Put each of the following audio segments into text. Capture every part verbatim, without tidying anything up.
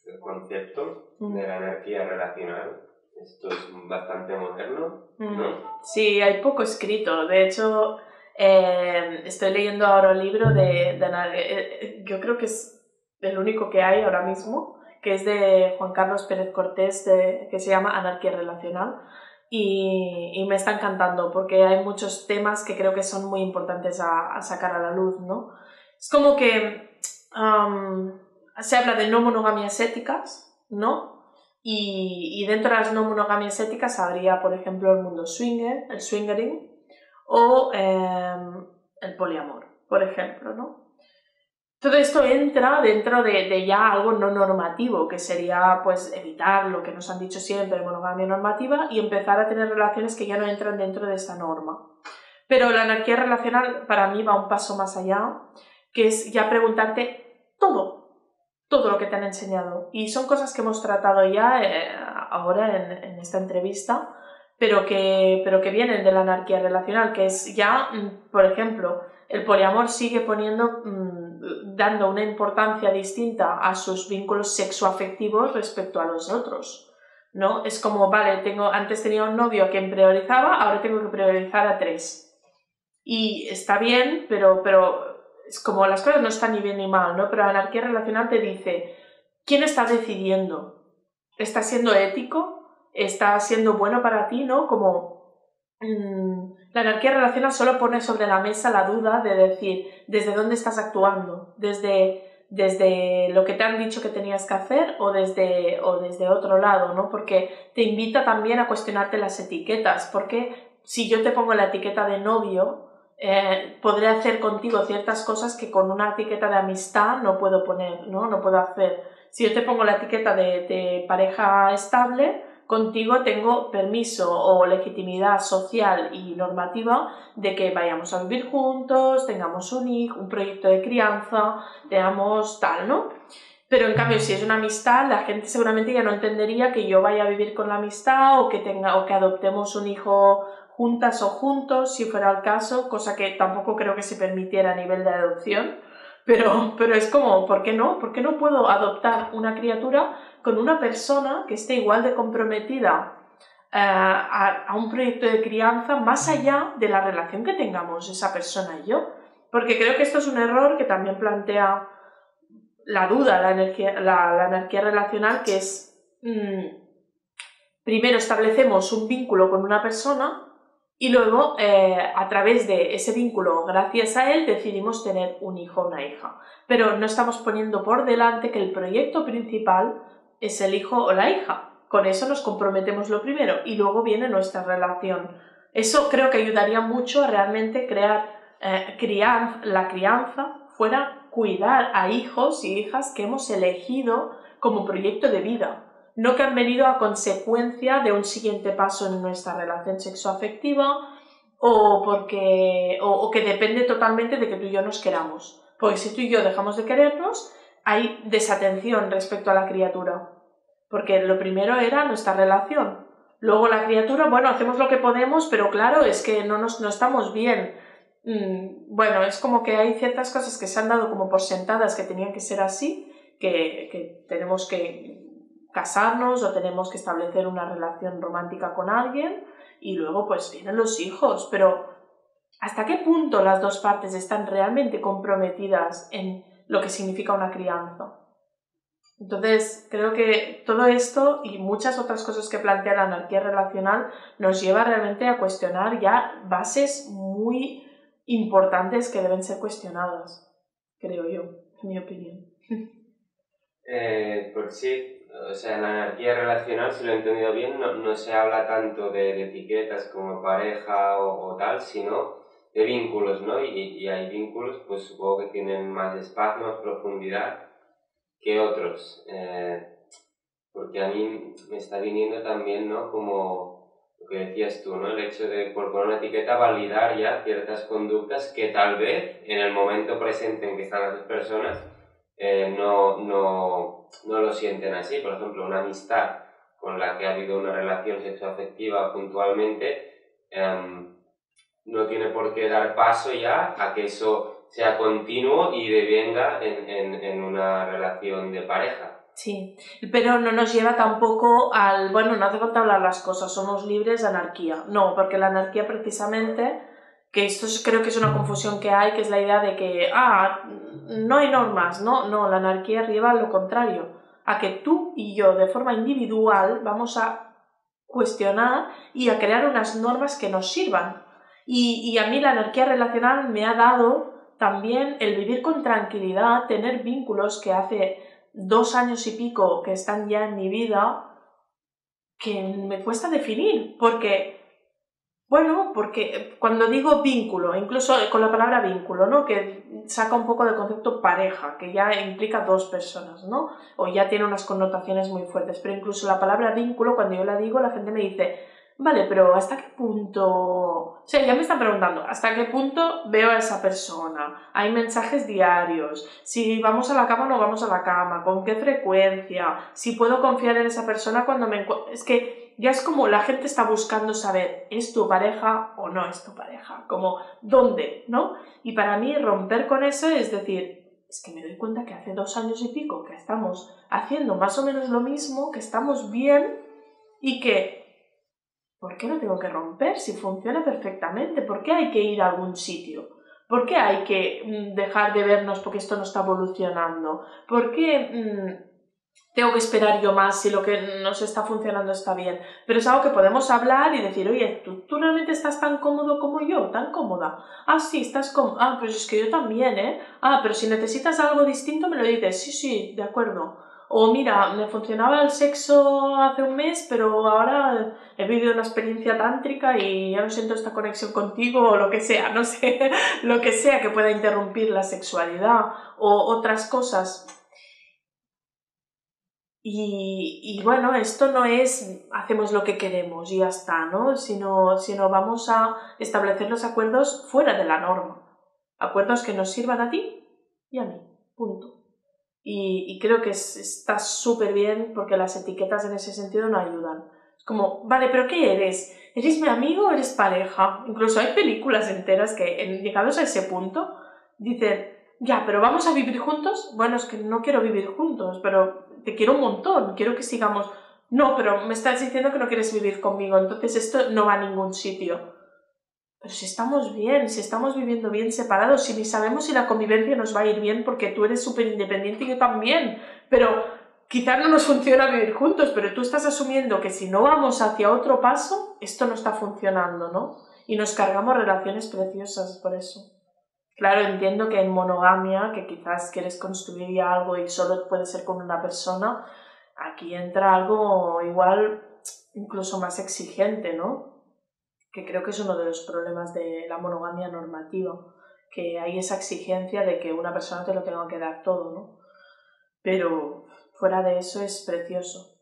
el concepto mm. de la anarquía relacional. Esto es bastante moderno, ¿no? Mm. Sí, hay poco escrito. De hecho, eh, estoy leyendo ahora un libro de, de eh, yo creo que es el único que hay ahora mismo, que es de Juan Carlos Pérez Cortés, de, que se llama Anarquía Relacional, y, y me está encantando porque hay muchos temas que creo que son muy importantes a, a sacar a la luz, ¿no? Es como que um, se habla de no monogamias éticas, ¿no? Y, y dentro de las no monogamias éticas habría, por ejemplo, el mundo swinger, el swingering, o eh, el poliamor, por ejemplo, ¿no? Todo esto entra dentro de, de ya algo no normativo, que sería pues evitar lo que nos han dicho siempre, monogamia normativa, y empezar a tener relaciones que ya no entran dentro de esta norma. Pero la anarquía relacional para mí va un paso más allá, que es ya preguntarte todo, todo lo que te han enseñado. Y son cosas que hemos tratado ya eh, ahora en, en esta entrevista, pero que, pero que vienen de la anarquía relacional, que es ya, por ejemplo, el poliamor sigue poniendo, mmm, dando una importancia distinta a sus vínculos sexoafectivos respecto a los otros, ¿no? Es como, vale, tengo, antes tenía un novio a quien priorizaba, ahora tengo que priorizar a tres. Y está bien, pero, pero es como las cosas no están ni bien ni mal, ¿no? Pero la anarquía relacional te dice, ¿quién está decidiendo? ¿Está siendo ético? ¿Está siendo bueno para ti? ¿No? Como mmm, la anarquía relacional solo pone sobre la mesa la duda de decir, ¿desde dónde estás actuando? ¿Desde, desde lo que te han dicho que tenías que hacer o desde, o desde otro lado, ¿no? Porque te invita también a cuestionarte las etiquetas, porque si yo te pongo la etiqueta de novio, Eh, podré hacer contigo ciertas cosas que con una etiqueta de amistad no puedo poner, ¿no? No puedo hacer. Si yo te pongo la etiqueta de, de pareja estable, contigo tengo permiso o legitimidad social y normativa de que vayamos a vivir juntos, tengamos un hijo, un proyecto de crianza, tengamos tal, ¿no? Pero en cambio, si es una amistad, la gente seguramente ya no entendería que yo vaya a vivir con la amistad o que, tenga, o que adoptemos un hijo juntas o juntos, si fuera el caso, cosa que tampoco creo que se permitiera a nivel de adopción, pero, pero es como, ¿por qué no? ¿Por qué no puedo adoptar una criatura con una persona que esté igual de comprometida eh, a, a un proyecto de crianza más allá de la relación que tengamos esa persona y yo? Porque creo que esto es un error que también plantea la duda, la, energía, la, la anarquía relacional, que es, mmm, primero establecemos un vínculo con una persona y luego, eh, a través de ese vínculo, gracias a él, decidimos tener un hijo o una hija. Pero no estamos poniendo por delante que el proyecto principal es el hijo o la hija. Con eso nos comprometemos lo primero y luego viene nuestra relación. Eso creo que ayudaría mucho a realmente crear eh, crianza, la crianza fuera cuidar a hijos y hijas que hemos elegido como proyecto de vida. No que han venido a consecuencia de un siguiente paso en nuestra relación sexoafectiva o, porque, o, o que depende totalmente de que tú y yo nos queramos. Porque si tú y yo dejamos de querernos, hay desatención respecto a la criatura. Porque lo primero era nuestra relación. Luego la criatura, bueno, hacemos lo que podemos, pero claro, es que no, nos, no estamos bien. Mm, bueno, es como que hay ciertas cosas que se han dado como por sentadas que tenían que ser así, que, que tenemos que casarnos o tenemos que establecer una relación romántica con alguien y luego pues vienen los hijos, pero ¿hasta qué punto las dos partes están realmente comprometidas en lo que significa una crianza? Entonces creo que todo esto y muchas otras cosas que plantea la anarquía relacional nos lleva realmente a cuestionar ya bases muy importantes que deben ser cuestionadas, creo yo, en mi opinión. Eh, pues sí. O sea, en la anarquía relacional, si lo he entendido bien, no, no se habla tanto de, de etiquetas como pareja o, o tal, sino de vínculos, ¿no? Y, y hay vínculos, pues supongo que tienen más espacio, más profundidad que otros. Eh, porque a mí me está viniendo también, ¿no? Como lo que decías tú, ¿no? El hecho de, por poner una etiqueta, validar ya ciertas conductas que tal vez en el momento presente en que están las dos personas eh, no, no, no lo sienten así. Por ejemplo, una amistad con la que ha habido una relación sexoafectiva puntualmente eh, no tiene por qué dar paso ya a que eso sea continuo y devenga en, en, en una relación de pareja. Sí, pero no nos lleva tampoco al, bueno, no hace falta hablar las cosas, somos libres de anarquía. No, porque la anarquía precisamente, que esto es, creo que es una confusión que hay, que es la idea de que, ah, no hay normas, no, no, la anarquía lleva a lo contrario, a que tú y yo de forma individual vamos a cuestionar y a crear unas normas que nos sirvan. Y, y a mí la anarquía relacional me ha dado también el vivir con tranquilidad, tener vínculos que hace dos años y pico que están ya en mi vida, que me cuesta definir, porque, bueno, porque cuando digo vínculo, incluso con la palabra vínculo, ¿no? Que saca un poco del concepto pareja, que ya implica dos personas, ¿no? O ya tiene unas connotaciones muy fuertes, pero incluso la palabra vínculo, cuando yo la digo, la gente me dice, vale, pero ¿hasta qué punto? O sea, ya me están preguntando, ¿hasta qué punto veo a esa persona? Hay mensajes diarios, si vamos a la cama o no vamos a la cama, con qué frecuencia, si puedo confiar en esa persona cuando me encuentro... Es que ya es como la gente está buscando saber, ¿es tu pareja o no es tu pareja? Como, ¿dónde? ¿No? Y para mí romper con eso es decir, es que me doy cuenta que hace dos años y pico que estamos haciendo más o menos lo mismo, que estamos bien y que... ¿Por qué no tengo que romper si funciona perfectamente? ¿Por qué hay que ir a algún sitio? ¿Por qué hay que dejar de vernos porque esto no está evolucionando? ¿Por qué mmm, tengo que esperar yo más si lo que nos está funcionando está bien? Pero es algo que podemos hablar y decir, oye, ¿tú, tú realmente estás tan cómodo como yo? ¿Tan cómoda? Ah, sí, estás cómodo. Ah, pues es que yo también, ¿eh? Ah, pero si necesitas algo distinto me lo dices. Sí, sí, de acuerdo. O mira, me funcionaba el sexo hace un mes, pero ahora he vivido una experiencia tántrica y ya no siento esta conexión contigo, o lo que sea, no sé, lo que sea que pueda interrumpir la sexualidad o otras cosas. Y, y bueno, esto no es hacemos lo que queremos y ya está, ¿no? Sino, sino vamos a establecer los acuerdos fuera de la norma. Acuerdos que nos sirvan a ti y a mí, punto. Y, y creo que es, está súper bien porque las etiquetas en ese sentido no ayudan. Es como, vale, ¿pero qué eres? ¿Eres mi amigo o eres pareja? Incluso hay películas enteras que, en, llegados a ese punto, dicen, ya, pero ¿vamos a vivir juntos? Bueno, es que no quiero vivir juntos, pero te quiero un montón, quiero que sigamos... No, pero me estás diciendo que no quieres vivir conmigo, entonces esto no va a ningún sitio. Pero si estamos bien, si estamos viviendo bien separados, si ni sabemos si la convivencia nos va a ir bien porque tú eres súper independiente y yo también, pero quizás no nos funciona vivir juntos, pero tú estás asumiendo que si no vamos hacia otro paso, esto no está funcionando, ¿no? Y nos cargamos relaciones preciosas por eso. Claro, entiendo que en monogamia, que quizás quieres construir ya algo y solo puede ser con una persona, aquí entra algo igual incluso más exigente, ¿no? Que creo que es uno de los problemas de la monogamia normativa, que hay esa exigencia de que una persona te lo tenga que dar todo, ¿no? Pero fuera de eso es precioso.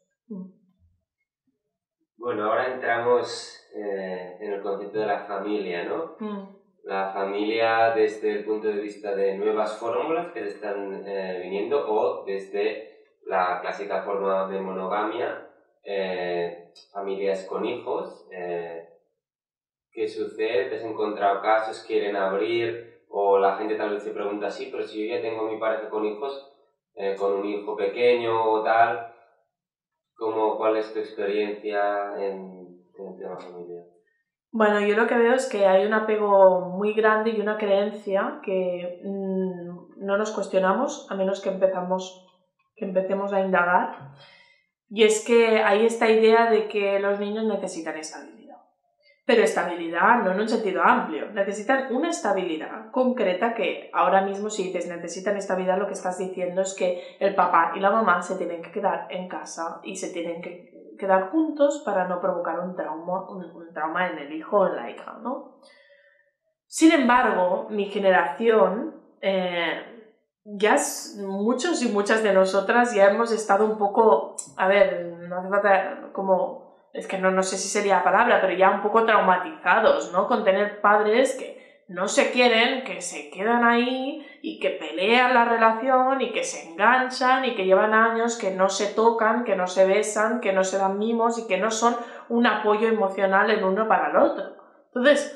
Bueno, ahora entramos eh, en el concepto de la familia, ¿no? Mm. La familia desde el punto de vista de nuevas fórmulas que están eh, viniendo o desde la clásica forma de monogamia, eh, familias con hijos. Eh, ¿Qué sucede? ¿Te has encontrado casos? ¿Quieren abrir? O la gente tal vez se pregunta así, pero si yo ya tengo a mi pareja con hijos, eh, con un hijo pequeño o tal, ¿cómo, ¿cuál es tu experiencia en, en el tema familiar? Bueno, yo lo que veo es que hay un apego muy grande y una creencia que mmm, no nos cuestionamos a menos que, empezamos, que empecemos a indagar. Y es que hay esta idea de que los niños necesitan estabilidad. Pero estabilidad no en un sentido amplio. Necesitan una estabilidad concreta que ahora mismo si dices necesitan estabilidad lo que estás diciendo es que el papá y la mamá se tienen que quedar en casa y se tienen que quedar juntos para no provocar un trauma, un, un trauma en el hijo o en la hija, ¿no? Sin embargo, mi generación, eh, ya es, muchos y muchas de nosotras ya hemos estado un poco, a ver, no hace falta como, es que no, no sé si sería la palabra, pero ya un poco traumatizados, ¿no? Con tener padres que no se quieren, que se quedan ahí y que pelean la relación y que se enganchan y que llevan años que no se tocan, que no se besan, que no se dan mimos y que no son un apoyo emocional el uno para el otro. Entonces,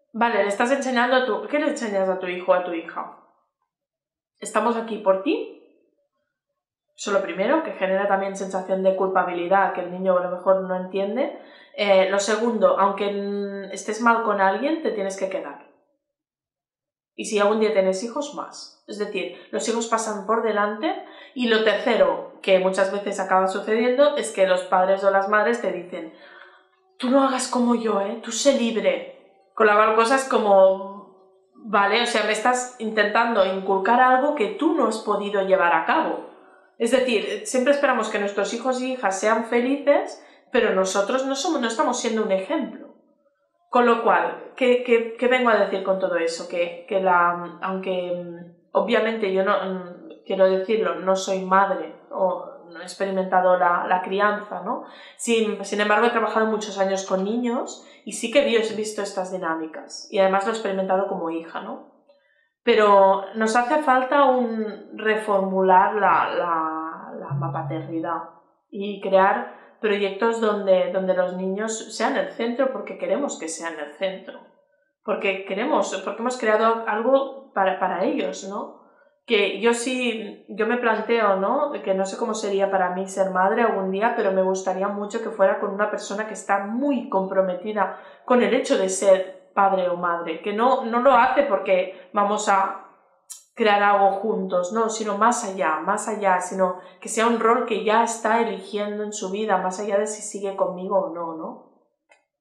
Vale, le estás enseñando a tu... ¿Qué le enseñas a tu hijo o a tu hija? Estamos aquí por ti. Eso es lo primero, que genera también sensación de culpabilidad, que el niño a lo mejor no entiende. Eh, lo segundo, aunque estés mal con alguien, te tienes que quedar. Y si algún día tienes hijos, más. Es decir, los hijos pasan por delante. Y lo tercero, que muchas veces acaba sucediendo, es que los padres o las madres te dicen: tú no hagas como yo, ¿eh? Tú sé libre. Con la cual cosas como, vale, o sea, me estás intentando inculcar algo que tú no has podido llevar a cabo. Es decir, siempre esperamos que nuestros hijos y hijas sean felices, pero nosotros no, somos, no estamos siendo un ejemplo. Con lo cual, ¿qué, qué, qué vengo a decir con todo eso? Que, que la, aunque obviamente yo no, quiero decirlo, no soy madre o no he experimentado la, la crianza, ¿no? Sin, sin embargo, he trabajado muchos años con niños y sí que he visto estas dinámicas y además lo he experimentado como hija, ¿no? Pero nos hace falta un reformular la, la, la paternidad y crear proyectos donde, donde los niños sean el centro porque queremos que sean el centro. Porque queremos, porque hemos creado algo para, para ellos, ¿no? Que yo sí, yo me planteo, ¿no? Que no sé cómo sería para mí ser madre algún día, pero me gustaría mucho que fuera con una persona que está muy comprometida con el hecho de ser padre o madre, que no, no lo hace porque vamos a crear algo juntos, no, sino más allá, más allá, sino que sea un rol que ya está eligiendo en su vida, más allá de si sigue conmigo o no, ¿no?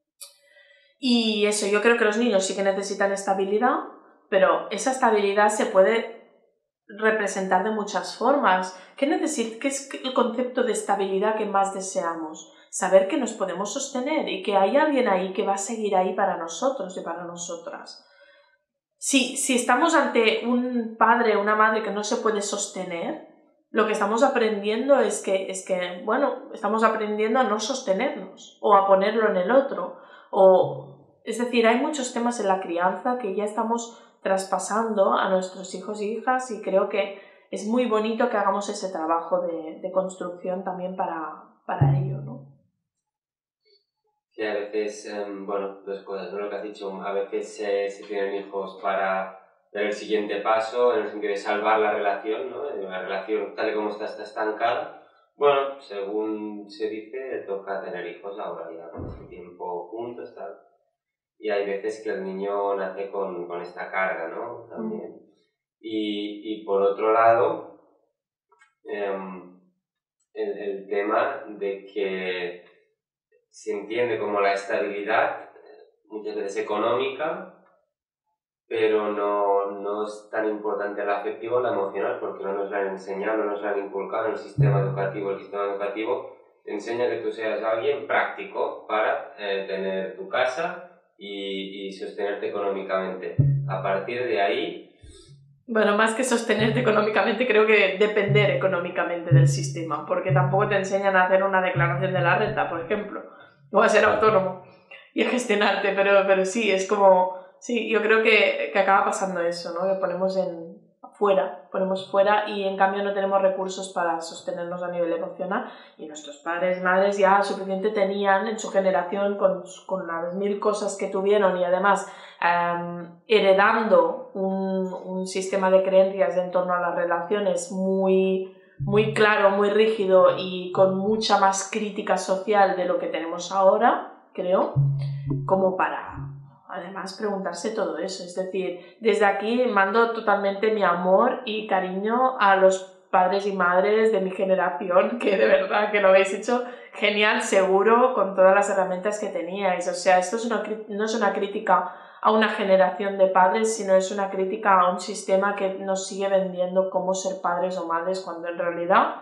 Y eso, yo creo que los niños sí que necesitan estabilidad, pero esa estabilidad se puede representar de muchas formas. ¿Qué, necesit- qué es el concepto de estabilidad que más deseamos? Saber que nos podemos sostener y que hay alguien ahí que va a seguir ahí para nosotros y para nosotras. Si, si estamos ante un padre o una madre que no se puede sostener, lo que estamos aprendiendo es que, es que, bueno, estamos aprendiendo a no sostenernos o a ponerlo en el otro. O, es decir, hay muchos temas en la crianza que ya estamos traspasando a nuestros hijos y hijas y creo que es muy bonito que hagamos ese trabajo de, de construcción también para, para ello, ¿no? Sí, a veces, um, bueno, dos cosas, ¿no? Lo que has dicho, a veces eh, se tienen hijos para dar el siguiente paso, en el sentido de salvar la relación, ¿no? La relación tal y como está, está estancada. Bueno, según se dice, toca tener hijos ahora ya con este tiempo juntos, tal. Y hay veces que el niño nace con, con esta carga, ¿no? También. Mm. Y, y por otro lado, um, el, el tema de que se entiende como la estabilidad, muchas veces económica, pero no, no es tan importante la afectiva o la emocional, porque no nos la han enseñado, no nos la han inculcado en el sistema educativo. El sistema educativo te enseña que tú seas alguien práctico para eh, tener tu casa y, y sostenerte económicamente. A partir de ahí... Bueno, más que sostenerte económicamente, creo que depender económicamente del sistema, porque tampoco te enseñan a hacer una declaración de la renta, por ejemplo, o a ser autónomo y a gestionarte, pero, pero sí, es como, sí, yo creo que, que acaba pasando eso, ¿no? Que ponemos en fuera, ponemos fuera y en cambio no tenemos recursos para sostenernos a nivel emocional y nuestros padres y madres ya suficiente tenían en su generación con, con las mil cosas que tuvieron y además um, heredando un, un sistema de creencias en torno a las relaciones muy, muy claro, muy rígido y con mucha más crítica social de lo que tenemos ahora, creo, como para además preguntarse todo eso. Es decir, desde aquí mando totalmente mi amor y cariño a los padres y madres de mi generación, que de verdad que lo habéis hecho genial, seguro, con todas las herramientas que teníais. O sea, esto es una, no es una crítica a una generación de padres, sino es una crítica a un sistema que nos sigue vendiendo cómo ser padres o madres, cuando en realidad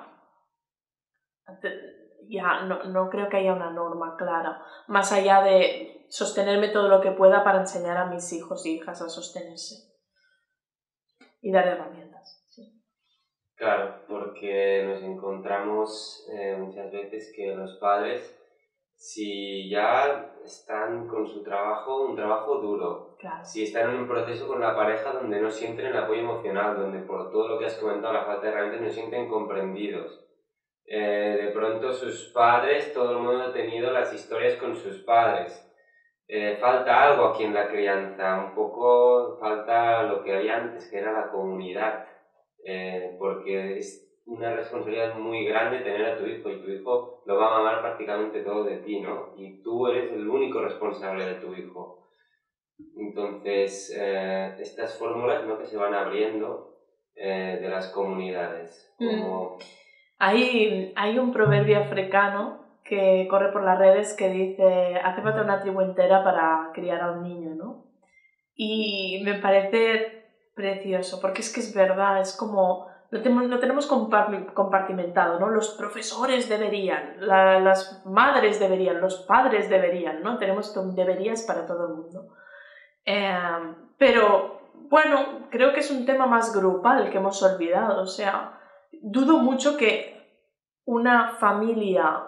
ya no, no creo que haya una norma clara, más allá de sostenerme todo lo que pueda para enseñar a mis hijos y hijas a sostenerse y dar herramientas. Sí. Claro, porque nos encontramos eh, muchas veces que los padres, si ya están con su trabajo, un trabajo duro, claro. Si están en un proceso con la pareja donde no sienten el apoyo emocional, donde por todo lo que has comentado, la falta de herramientas, no se sienten comprendidos. Eh, de pronto sus padres, todo el mundo ha tenido las historias con sus padres. eh, falta algo aquí en la crianza, un poco falta lo que había antes, que era la comunidad, eh, porque es una responsabilidad muy grande tener a tu hijo y tu hijo lo va a mamar prácticamente todo de ti, ¿no? Y tú eres el único responsable de tu hijo. Entonces, eh, estas fórmulas, ¿no?, que se van abriendo eh, de las comunidades. Como... Mm. Hay, hay un proverbio africano que corre por las redes que dice: hace falta una tribu entera para criar a un niño, ¿no? Y me parece precioso, porque es que es verdad, es como... Lo tenemos, lo tenemos compartimentado, ¿no? Los profesores deberían, la, las madres deberían, los padres deberían, ¿no? Tenemos deberías para todo el mundo. Eh, pero, bueno, creo que es un tema más grupal que hemos olvidado. O sea, dudo mucho que una familia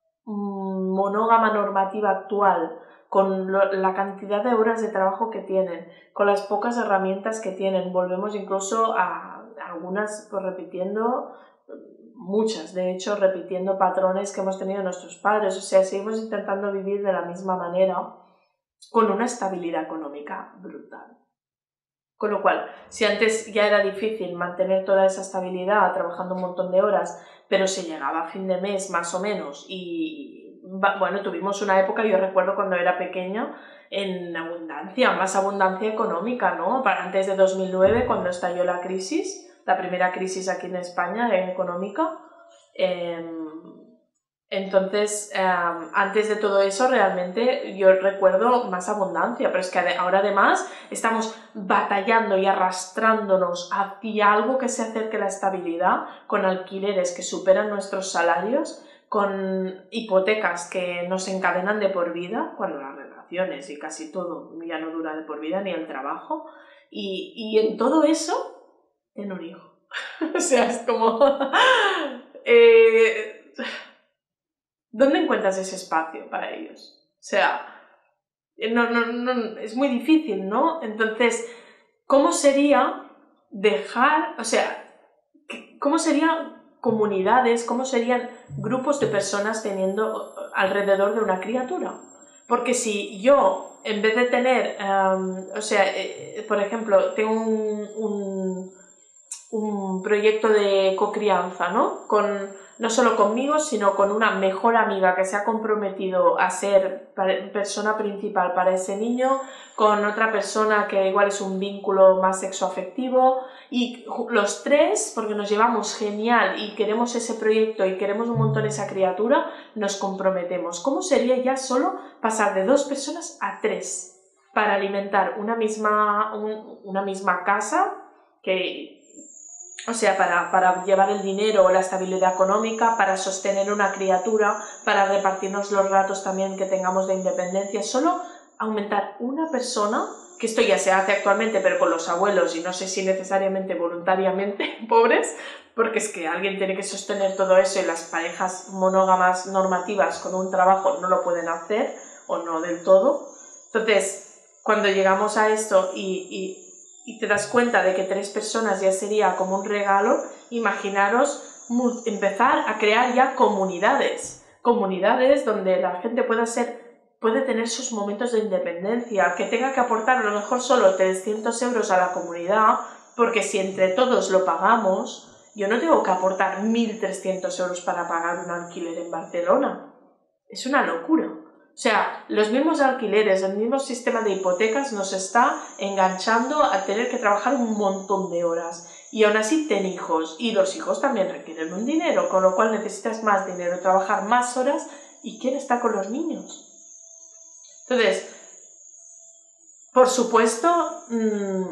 monógama normativa actual, con lo, la cantidad de horas de trabajo que tienen, con las pocas herramientas que tienen, volvemos incluso a, a algunas, pues repitiendo, muchas, de hecho, repitiendo patrones que hemos tenido nuestros padres. O sea, seguimos intentando vivir de la misma manera, con una estabilidad económica brutal. Con lo cual, si antes ya era difícil mantener toda esa estabilidad trabajando un montón de horas, pero se llegaba a fin de mes más o menos y, bueno, tuvimos una época, yo recuerdo cuando era pequeña, en abundancia, más abundancia económica, ¿no? Antes de dos mil nueve, cuando estalló la crisis, la primera crisis aquí en España económica, eh, entonces, eh, antes de todo eso, realmente yo recuerdo más abundancia, pero es que ahora además estamos batallando y arrastrándonos hacia algo que se acerque a la estabilidad, con alquileres que superan nuestros salarios, con hipotecas que nos encadenan de por vida, cuando las relaciones y casi todo ya no dura de por vida, ni el trabajo, y, y en todo eso, ten un hijo. O sea, es como... eh, ¿Dónde encuentras ese espacio para ellos? O sea, no, no, no, es muy difícil, ¿no? Entonces, ¿cómo sería dejar, o sea, cómo serían comunidades, cómo serían grupos de personas teniendo alrededor de una criatura? Porque si yo, en vez de tener, um, o sea, eh, por ejemplo, tengo un, un, un proyecto de cocrianza, ¿no? Con... no solo conmigo, sino con una mejor amiga que se ha comprometido a ser persona principal para ese niño, con otra persona que igual es un vínculo más sexoafectivo, y los tres, porque nos llevamos genial y queremos ese proyecto y queremos un montón esa criatura, nos comprometemos. ¿Cómo sería ya solo pasar de dos personas a tres para alimentar una misma, un, una misma casa que... O sea, para, para llevar el dinero o la estabilidad económica, para sostener una criatura, para repartirnos los ratos también que tengamos de independencia, solo aumentar una persona, que esto ya se hace actualmente, pero con los abuelos, y no sé si necesariamente voluntariamente, pobres, porque es que alguien tiene que sostener todo eso y las parejas monógamas normativas con un trabajo no lo pueden hacer, o no del todo. Entonces, cuando llegamos a esto y... y y te das cuenta de que tres personas ya sería como un regalo, imaginaros empezar a crear ya comunidades, comunidades donde la gente pueda ser, puede tener sus momentos de independencia, que tenga que aportar a lo mejor solo trescientos euros a la comunidad, porque si entre todos lo pagamos, yo no tengo que aportar mil trescientos euros para pagar un alquiler en Barcelona. Es una locura. O sea, los mismos alquileres, el mismo sistema de hipotecas nos está enganchando a tener que trabajar un montón de horas. Y aún así ten hijos. Y los hijos también requieren un dinero, con lo cual necesitas más dinero, trabajar más horas. ¿Y quién está con los niños? Entonces, por supuesto, mmm,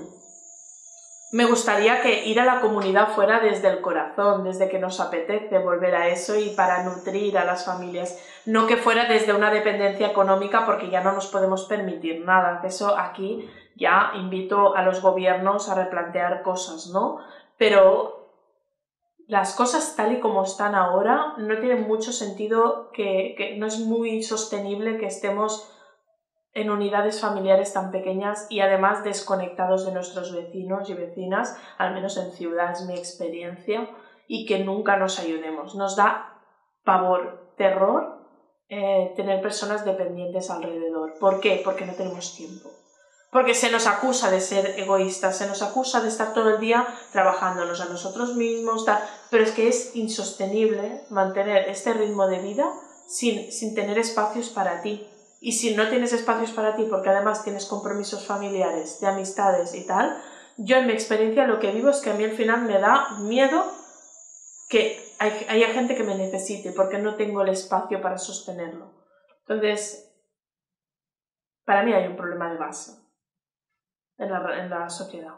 me gustaría que ir a la comunidad fuera desde el corazón, desde que nos apetece volver a eso y para nutrir a las familias, no que fuera desde una dependencia económica, porque ya no nos podemos permitir nada. De eso aquí ya invito a los gobiernos a replantear cosas, ¿no? Pero las cosas tal y como están ahora no tienen mucho sentido, que, que no es muy sostenible que estemos en unidades familiares tan pequeñas y además desconectados de nuestros vecinos y vecinas, al menos en ciudad es mi experiencia, y que nunca nos ayudemos. Nos da pavor, terror eh, tener personas dependientes alrededor. ¿Por qué? Porque no tenemos tiempo. Porque se nos acusa de ser egoístas, se nos acusa de estar todo el día trabajándonos a nosotros mismos, tal, pero es que es insostenible mantener este ritmo de vida sin, sin tener espacios para ti. Y si no tienes espacios para ti, porque además tienes compromisos familiares, de amistades y tal, yo en mi experiencia lo que vivo es que a mí al final me da miedo que hay, haya gente que me necesite, porque no tengo el espacio para sostenerlo. Entonces, para mí hay un problema de base en la, en la sociedad.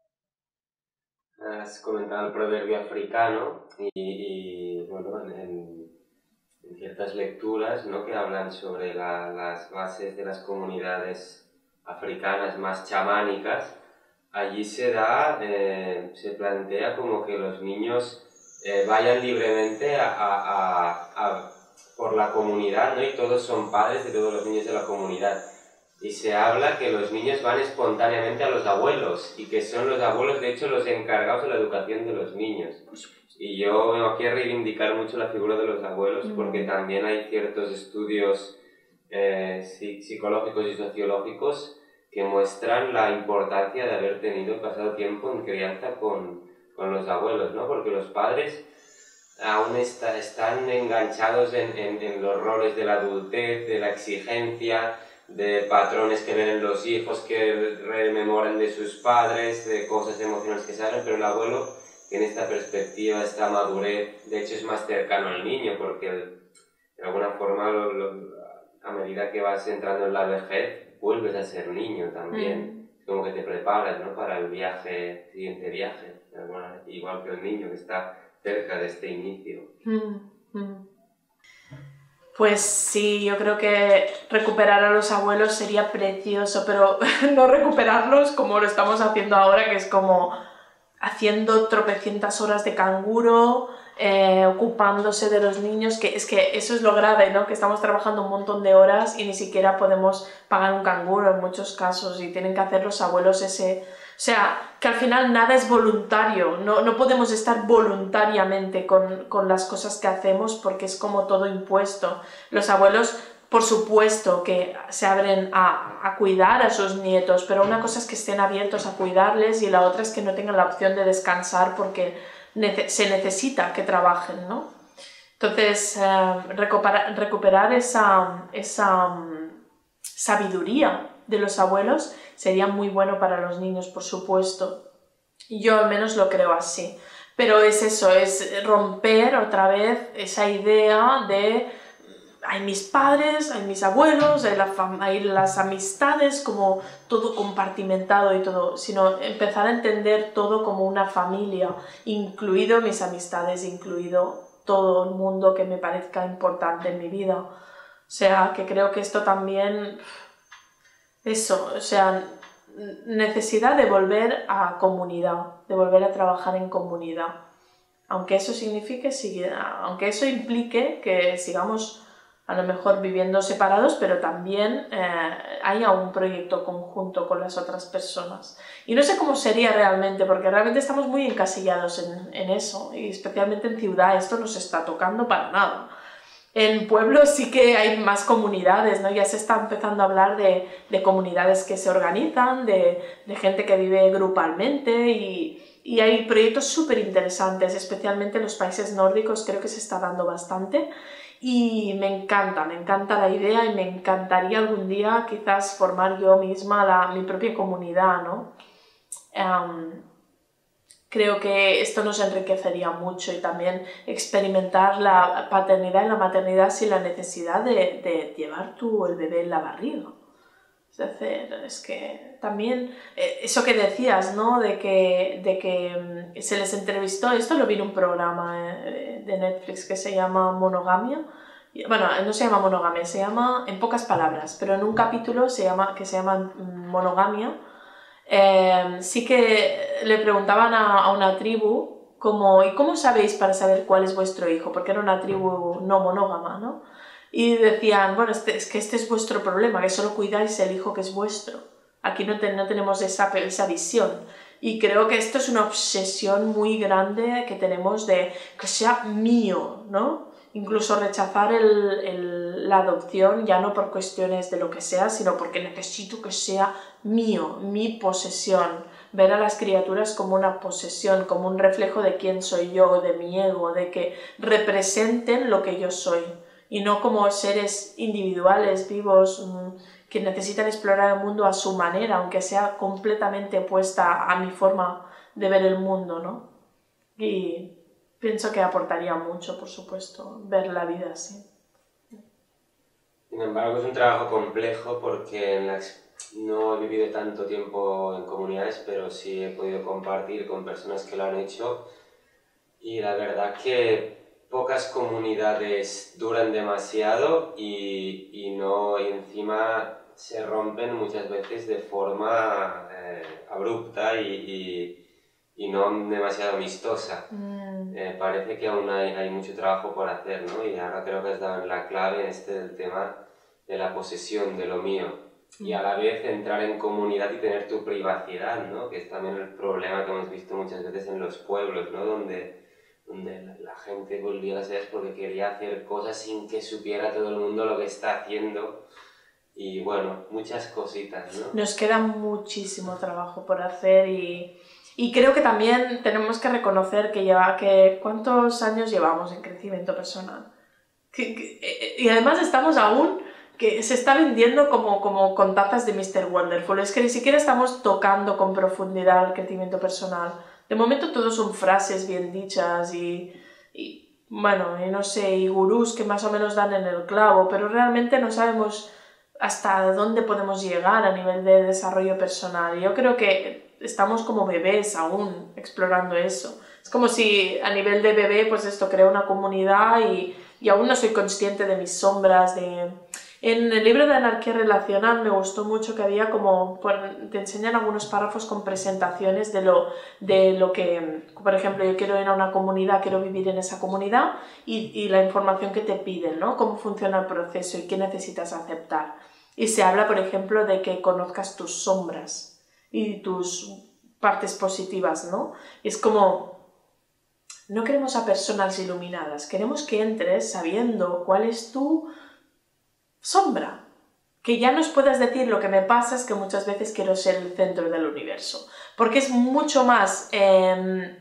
Has comentado el proverbio africano y, y bueno, en, en ciertas lecturas, ¿no?, que hablan sobre la, las bases de las comunidades africanas más chamánicas. Allí se da, eh, se plantea como que los niños eh, vayan libremente a, a, a, a, por la comunidad, ¿no?, y todos son padres de todos los niños de la comunidad. Y se habla que los niños van espontáneamente a los abuelos y que son los abuelos, de hecho, los encargados de la educación de los niños. Y yo vengo aquí a reivindicar mucho la figura de los abuelos, porque también hay ciertos estudios eh, psicológicos y sociológicos que muestran la importancia de haber tenido pasado tiempo en crianza con, con los abuelos, ¿no? Porque los padres aún está, están enganchados en, en, en los roles de la adultez, de la exigencia, de patrones que ven en los hijos, que rememoran de sus padres, de cosas emocionales que salen, pero el abuelo tiene esta perspectiva, esta madurez, de hecho es más cercano al niño, porque de alguna forma lo, lo, a medida que vas entrando en la vejez, vuelves a ser niño también, mm. como que te preparas, ¿no?, para el viaje, siguiente viaje, igual que el niño que está cerca de este inicio. Mm. Mm. Pues sí, yo creo que recuperar a los abuelos sería precioso, pero no recuperarlos como lo estamos haciendo ahora, que es como haciendo tropecientas horas de canguro, eh, ocupándose de los niños, que es que eso es lo grave, ¿no?, que estamos trabajando un montón de horas y ni siquiera podemos pagar un canguro en muchos casos y tienen que hacer los abuelos ese... O sea, que al final nada es voluntario, no, no podemos estar voluntariamente con, con las cosas que hacemos porque es como todo impuesto. Los abuelos, por supuesto, que se abren a, a cuidar a sus nietos, pero una cosa es que estén abiertos a cuidarles y la otra es que no tengan la opción de descansar porque nece- se necesita que trabajen, ¿no? Entonces, eh, recuperar, recuperar esa, esa um, sabiduría de los abuelos sería muy bueno para los niños, por supuesto. Yo al menos lo creo así. Pero es eso, es romper otra vez esa idea de hay mis padres, hay mis abuelos, hay, la hay las amistades, como todo compartimentado y todo, sino empezar a entender todo como una familia, incluido mis amistades, incluido todo el mundo que me parezca importante en mi vida. O sea, que creo que esto también... Eso, o sea, necesidad de volver a comunidad, de volver a trabajar en comunidad. Aunque eso signifique, aunque eso implique que sigamos a lo mejor viviendo separados, pero también eh, haya un proyecto conjunto con las otras personas. Y no sé cómo sería realmente, porque realmente estamos muy encasillados en, en eso, y especialmente en ciudad esto no se está tocando para nada. En pueblos sí que hay más comunidades, ¿no? Ya se está empezando a hablar de, de comunidades que se organizan, de, de gente que vive grupalmente y, y hay proyectos súper interesantes, especialmente en los países nórdicos creo que se está dando bastante y me encanta, me encanta la idea y me encantaría algún día quizás formar yo misma la, mi propia comunidad, ¿no? Um, Creo que esto nos enriquecería mucho y también experimentar la paternidad y la maternidad sin la necesidad de, de llevar tú el bebé en la barriga. Es decir, es que también eh, eso que decías, ¿no?, de que, de que se les entrevistó, esto lo vi en un programa eh, de Netflix que se llama Monogamia. Bueno, no se llama Monogamia, se llama En pocas palabras, pero en un capítulo se llama, que se llama Monogamia. Eh, sí que le preguntaban a, a una tribu como, ¿y cómo sabéis para saber cuál es vuestro hijo? Porque era una tribu no monógama, ¿no? Y decían, bueno, este, es que este es vuestro problema, que solo cuidáis el hijo que es vuestro. Aquí no, te, no tenemos esa, esa visión. Y creo que esto es una obsesión muy grande que tenemos de que sea mío, ¿no? incluso rechazar el, el, la adopción, ya no por cuestiones de lo que sea, sino porque necesito que sea mío, mi posesión. Ver a las criaturas como una posesión, como un reflejo de quién soy yo, de mi ego, de que representen lo que yo soy, y no como seres individuales, vivos, que necesitan explorar el mundo a su manera, aunque sea completamente opuesta a mi forma de ver el mundo, ¿no? Y pienso que aportaría mucho, por supuesto, ver la vida así. Sin embargo, es un trabajo complejo porque en la, no he vivido tanto tiempo en comunidades, pero sí he podido compartir con personas que lo han hecho, y la verdad que pocas comunidades duran demasiado y, y, no, y encima se rompen muchas veces de forma eh, abrupta y, y, y no demasiado amistosa. Mm. Eh, parece que aún hay, hay mucho trabajo por hacer, ¿no? Y ahora creo que has dado en la clave en este del tema de la posesión de lo mío. Mm. Y a la vez entrar en comunidad y tener tu privacidad, ¿no? Que es también el problema que hemos visto muchas veces en los pueblos, ¿no? Donde donde la, la gente volvía a ser porque quería hacer cosas sin que supiera todo el mundo lo que está haciendo, y bueno, muchas cositas, ¿no? Nos queda muchísimo trabajo por hacer, y, y creo que también tenemos que reconocer que lleva, que ¿cuántos años llevamos en crecimiento personal? Que, que, y además estamos aún, que se está vendiendo como, como con tazas de míster Wonderful, es que ni siquiera estamos tocando con profundidad el crecimiento personal. De momento todo son frases bien dichas y, y, bueno, y no sé, y gurús que más o menos dan en el clavo, pero realmente no sabemos hasta dónde podemos llegar a nivel de desarrollo personal. Yo creo que estamos como bebés aún explorando eso. Es como si a nivel de bebé, pues esto, creo una comunidad y, y aún no soy consciente de mis sombras, de... En el libro de Anarquía Relacional me gustó mucho que había como, te enseñan algunos párrafos con presentaciones de lo, de lo que, por ejemplo, yo quiero ir a una comunidad, quiero vivir en esa comunidad, y, y la información que te piden, ¿no? Cómo funciona el proceso y qué necesitas aceptar. Y se habla, por ejemplo, de que conozcas tus sombras y tus partes positivas, ¿no? Es como, no queremos a personas iluminadas, queremos que entres sabiendo cuál es tu sombra, que ya nos puedas decir lo que me pasa es que muchas veces quiero ser el centro del universo, porque es mucho más eh,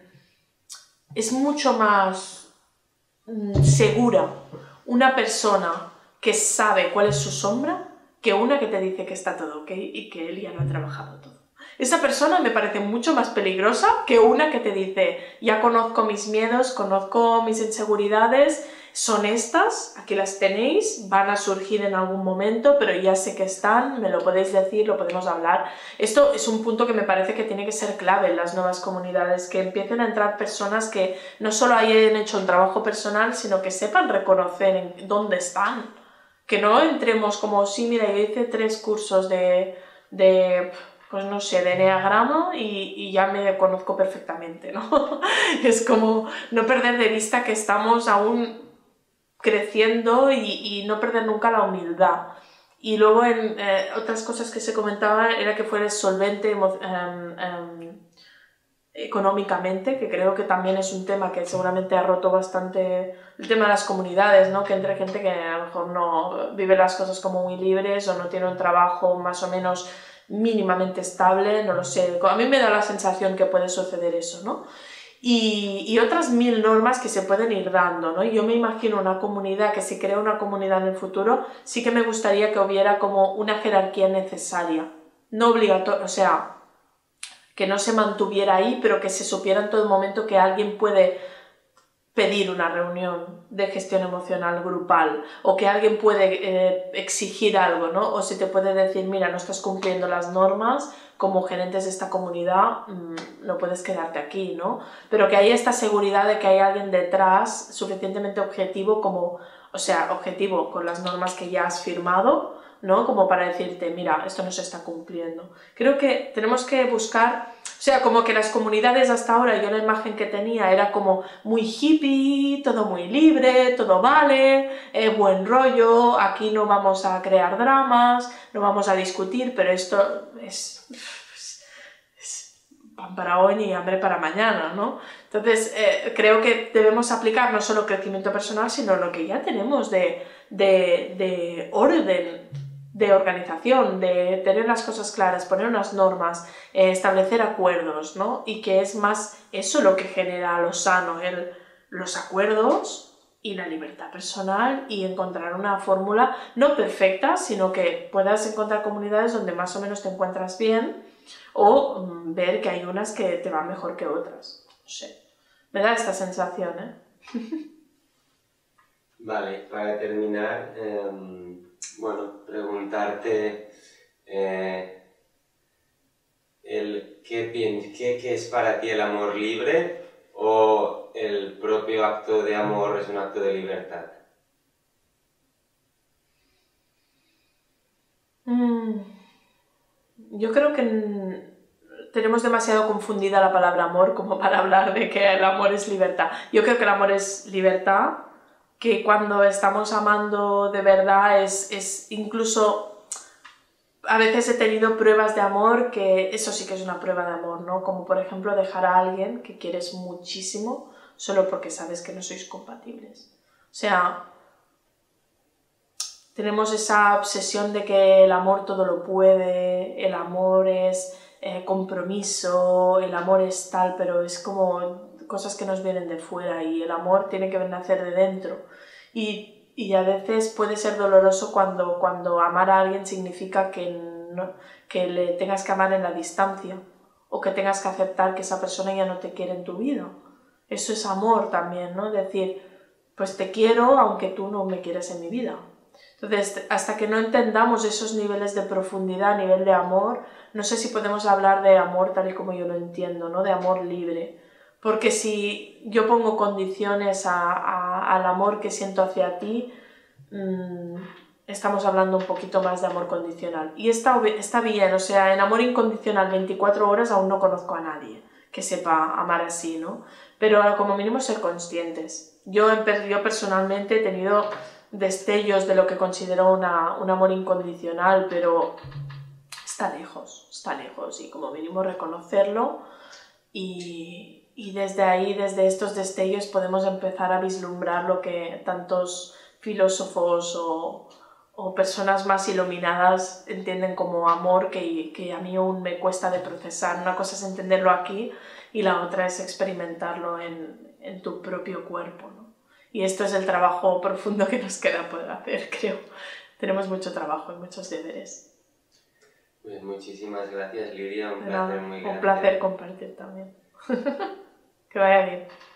es mucho más mm, segura una persona que sabe cuál es su sombra que una que te dice que está todo ok y que él ya lo ha trabajado todo. Esa persona me parece mucho más peligrosa que una que te dice, ya conozco mis miedos, conozco mis inseguridades, son estas, aquí las tenéis, van a surgir en algún momento, pero ya sé que están, me lo podéis decir, lo podemos hablar. Esto es un punto que me parece que tiene que ser clave en las nuevas comunidades, que empiecen a entrar personas que no solo hayan hecho un trabajo personal, sino que sepan reconocer en dónde están. Que no entremos como, sí, mira, yo hice tres cursos de... de pues no sé, de enneagrama y, y ya me conozco perfectamente, ¿no? Es como no perder de vista que estamos aún creciendo y, y no perder nunca la humildad. Y luego en eh, otras cosas que se comentaban era que fueres solvente um, um, económicamente, que creo que también es un tema que seguramente ha roto bastante el tema de las comunidades, ¿no? Que entre gente que a lo mejor no vive las cosas como muy libres o no tiene un trabajo más o menos mínimamente estable, no lo sé, a mí me da la sensación que puede suceder eso, ¿no? Y, y otras mil normas que se pueden ir dando, ¿no? Yo me imagino una comunidad, que si crea una comunidad en el futuro, sí que me gustaría que hubiera como una jerarquía necesaria, no obligatoria, o sea, que no se mantuviera ahí, pero que se supiera en todo momento que alguien puede pedir una reunión de gestión emocional grupal, o que alguien puede eh, exigir algo, ¿no? O se te puede decir, mira, no estás cumpliendo las normas, como gerentes de esta comunidad, mmm, no puedes quedarte aquí, ¿no? Pero que haya esta seguridad de que hay alguien detrás suficientemente objetivo como, o sea, objetivo con las normas que ya has firmado, ¿no? Como para decirte, mira, esto no se está cumpliendo. Creo que tenemos que buscar, o sea, como que las comunidades hasta ahora, yo la imagen que tenía era como muy hippie, todo muy libre, todo vale, eh, buen rollo, aquí no vamos a crear dramas, no vamos a discutir, pero esto es, es, es pan para hoy ni hambre para mañana, ¿no? Entonces, eh, creo que debemos aplicar no solo crecimiento personal, sino lo que ya tenemos de, de, de orden, de organización, de tener las cosas claras, poner unas normas, eh, establecer acuerdos, ¿no? Y que es más eso lo que genera lo sano, el, los acuerdos y la libertad personal y encontrar una fórmula no perfecta, sino que puedas encontrar comunidades donde más o menos te encuentras bien o um, ver que hay unas que te van mejor que otras. No sé, me da esta sensación, ¿eh? Vale, para terminar, eh, bueno, preguntarte eh, el, ¿qué, qué, ¿qué es para ti el amor libre o el propio acto de amor es un acto de libertad? Mm, yo creo que tenemos demasiado confundida la palabra amor como para hablar de que el amor es libertad. Yo creo que el amor es libertad, que cuando estamos amando de verdad es, es incluso... A veces he tenido pruebas de amor que eso sí que es una prueba de amor, ¿no? Como por ejemplo dejar a alguien que quieres muchísimo solo porque sabes que no sois compatibles. O sea, tenemos esa obsesión de que el amor todo lo puede, el amor es eh, compromiso, el amor es tal, pero es como cosas que nos vienen de fuera y el amor tiene que nacer de dentro. Y Y a veces puede ser doloroso cuando, cuando amar a alguien significa que, no, que le tengas que amar en la distancia o que tengas que aceptar que esa persona ya no te quiere en tu vida. Eso es amor también, ¿no? Decir, pues te quiero aunque tú no me quieras en mi vida. Entonces, hasta que no entendamos esos niveles de profundidad, nivel de amor, no sé si podemos hablar de amor tal y como yo lo entiendo, ¿no? De amor libre. Porque si yo pongo condiciones a, a, al amor que siento hacia ti, mmm, estamos hablando un poquito más de amor condicional. Y está, está bien, o sea, en amor incondicional veinticuatro horas aún no conozco a nadie que sepa amar así, ¿no? Pero como mínimo ser conscientes. Yo, yo personalmente he tenido destellos de lo que considero una, un amor incondicional, pero está lejos, está lejos. Y como mínimo reconocerlo y... Y desde ahí, desde estos destellos, podemos empezar a vislumbrar lo que tantos filósofos o, o personas más iluminadas entienden como amor, que, que a mí aún me cuesta de procesar. Una cosa es entenderlo aquí y la otra es experimentarlo en, en tu propio cuerpo, ¿no? Y esto es el trabajo profundo que nos queda por hacer, creo. Tenemos mucho trabajo y muchos deberes. Pues muchísimas gracias, Lidia. Un placer muy grande. Un placer compartir también. Que vaya bien.